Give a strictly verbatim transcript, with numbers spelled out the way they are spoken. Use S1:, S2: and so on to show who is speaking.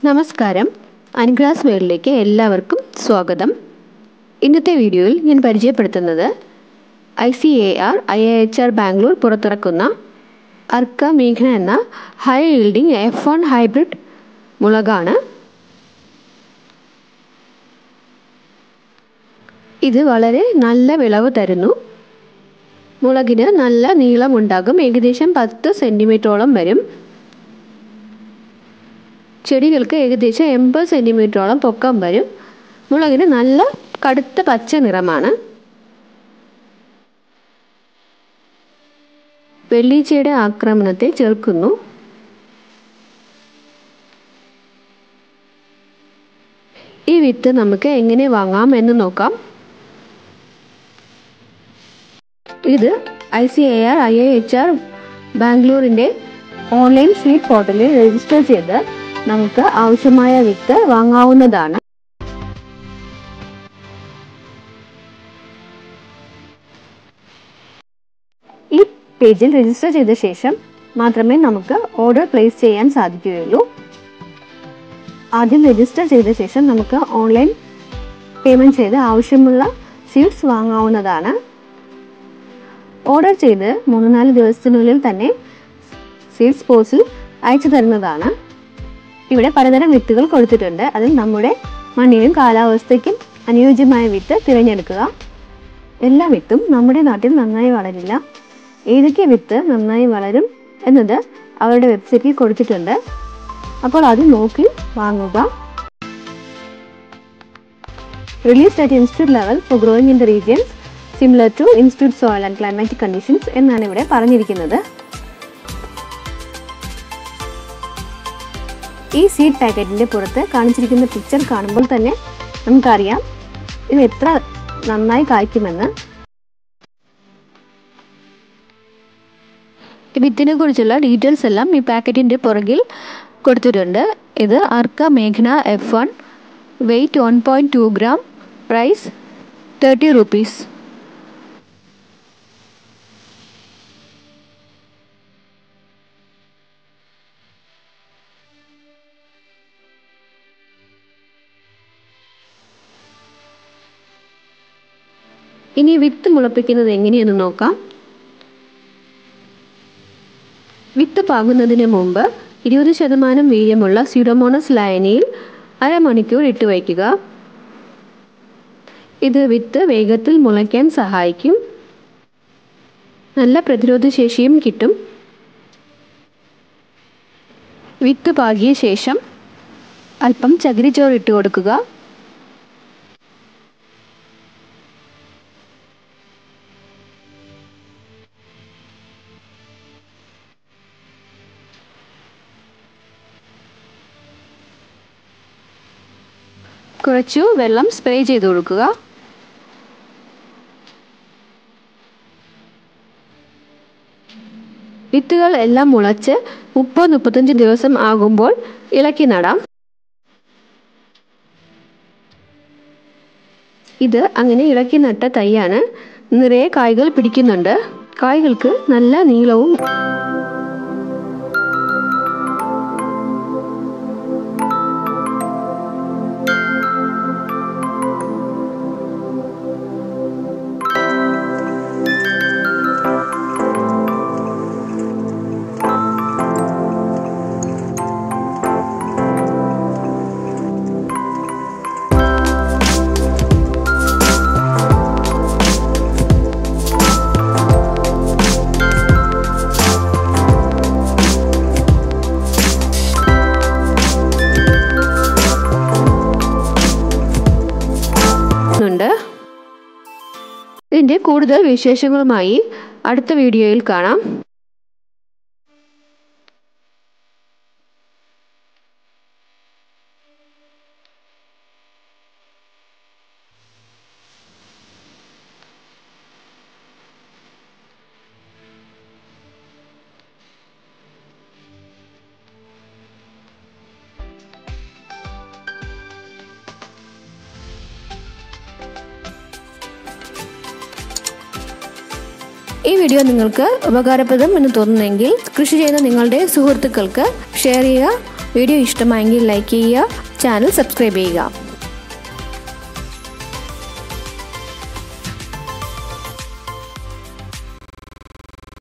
S1: നമസ്കാരം, അനുഗ്രാസ് വേൾഡിലേക്ക് എല്ലാവർക്കും സ്വാഗതം. ഇന്നത്തെ വീഡിയോയിൽ ഞാൻ പരിചയപ്പെടുത്തുന്നത് I C A R I I H R Bangalore പുറത്തിറക്കുന്ന അർക്ക മേഘ്ന എന്ന high yielding F one hybrid മുളകാണ്. ഇത് വളരെ നല്ല വിളവ് തരുന്നു. മുളകിന് നല്ല നീളമുണ്ടാകും, ഏകദേശം പത്ത് സെൻറ്റിമീറ്ററോളം വരും. ചെടികൾക്ക് ഏകദേശം എൺപത് സെൻറ്റിമീറ്ററോളം പൊക്കം വരും. മുളകിന് നല്ല കടുത്ത പച്ച നിറമാണ്. വെള്ളീച്ചയുടെ ആക്രമണത്തെ ചെറുക്കുന്നു. ഈ വിത്ത് നമുക്ക് എങ്ങനെ വാങ്ങാം എന്ന് നോക്കാം. ഇത് I C A R I I H R ബാംഗ്ലൂരിൻ്റെ ഓൺലൈൻ സീഡ് പോർട്ടലിൽ രജിസ്റ്റർ ചെയ്ത് നമുക്ക് ആവശ്യമായ വിത്ത് വാങ്ങാവുന്നതാണ്. ഈ പേജിൽ രജിസ്റ്റർ ചെയ്ത ശേഷം മാത്രമേ നമുക്ക് ഓർഡർ പ്ലേസ് ചെയ്യാൻ സാധിക്കുകയുള്ളൂ. ആദ്യം രജിസ്റ്റർ ചെയ്ത ശേഷം നമുക്ക് ഓൺലൈൻ പേയ്മെൻറ്റ് ചെയ്ത് ആവശ്യമുള്ള സീഡ്സ് വാങ്ങാവുന്നതാണ്. ഓർഡർ ചെയ്ത് മൂന്ന് നാല് ദിവസത്തിനുള്ളിൽ തന്നെ സീഡ്സ് പോസ്റ്റിൽ അയച്ചു തരുന്നതാണ്. ഇവിടെ പലതരം വിത്തുകൾ കൊടുത്തിട്ടുണ്ട്. അതിൽ നമ്മുടെ മണ്ണിനും കാലാവസ്ഥയ്ക്കും അനുയോജ്യമായ വിത്ത് തിരഞ്ഞെടുക്കുക. എല്ലാ വിത്തും നമ്മുടെ നാട്ടിൽ നന്നായി വളരില്ല. ഏതൊക്കെ വിത്ത് നന്നായി വളരും എന്നത് അവരുടെ വെബ്സൈറ്റിൽ കൊടുത്തിട്ടുണ്ട്. അപ്പോൾ അത് നോക്കി വാങ്ങുക. Released at institute level for growing in the regions similar to institute soil and climatic conditions എന്നാണ് ഇവിടെ പറഞ്ഞിരിക്കുന്നത്. ഈ സീഡ് പാക്കറ്റിൻ്റെ പുറത്ത് കാണിച്ചിരിക്കുന്ന പിക്ചർ കാണുമ്പോൾ തന്നെ നമുക്കറിയാം ഇത് എത്ര നന്നായി കായ്ക്കുമെന്ന്. വിത്തിനെ കുറിച്ചുള്ള ഡീറ്റെയിൽസ് എല്ലാം ഈ പാക്കറ്റിൻ്റെ പുറകിൽ കൊടുത്തിട്ടുണ്ട്. ഇത് അർക്ക മേഘ്ന F one, weight one point two gram, price thirty rupees. ഇനി വിത്ത് മുളപ്പിക്കുന്നത് എങ്ങനെയെന്ന് നോക്കാം. വിത്ത് പാകുന്നതിന് മുമ്പ് ഇരുപത് ശതമാനം വീര്യമുള്ള സ്യൂഡോമോണസ് ലായനിയിൽ അരമണിക്കൂർ ഇട്ട് വയ്ക്കുക. ഇത് വിത്ത് വേഗത്തിൽ മുളയ്ക്കാൻ സഹായിക്കും. നല്ല പ്രതിരോധ ശേഷിയും കിട്ടും. വിത്ത് പാകിയ ശേഷം അല്പം ചകിരിച്ചോറ് ഇട്ട് കൊടുക്കുക. കുറച്ചു വെള്ളം സ്പ്രേ ചെയ്ത് കൊടുക്കുക. വിത്തുകൾ എല്ലാം മുളച്ച് മുപ്പത് മുപ്പത്തഞ്ച് ദിവസം ആകുമ്പോൾ ഇളക്കി നടാം. ഇത് അങ്ങനെ ഇളക്കി നട്ട തൈയാണ്. നിറയെ കായ്കൾ പിടിക്കുന്നുണ്ട്. കായ്കൾക്ക് നല്ല നീളവും ണ്ട്. ഇതിൻ്റെ കൂടുതൽ വിശേഷങ്ങളുമായി അടുത്ത വീഡിയോയിൽ കാണാം. ഈ വീഡിയോ നിങ്ങൾക്ക് ഉപകാരപ്രദം എന്ന് തോന്നുന്നെങ്കിൽ കൃഷി ചെയ്യുന്ന നിങ്ങളുടെ സുഹൃത്തുക്കൾക്ക് ഷെയർ ചെയ്യുക,
S2: വീഡിയോ ഇഷ്ടമായെങ്കിൽ ലൈക്ക് ചെയ്യുക, ചാനൽ സബ്സ്ക്രൈബ് ചെയ്യുക.